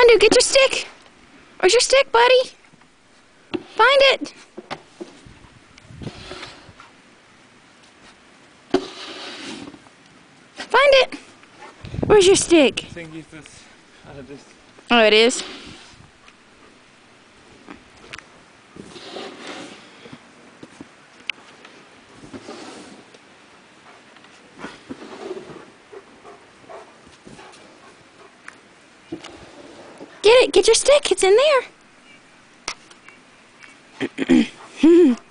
Wando, get your stick. Where's your stick, buddy? Find it. Find it. Where's your stick? I think it's this. Oh, it is? Get it. Get your stick. It's in there.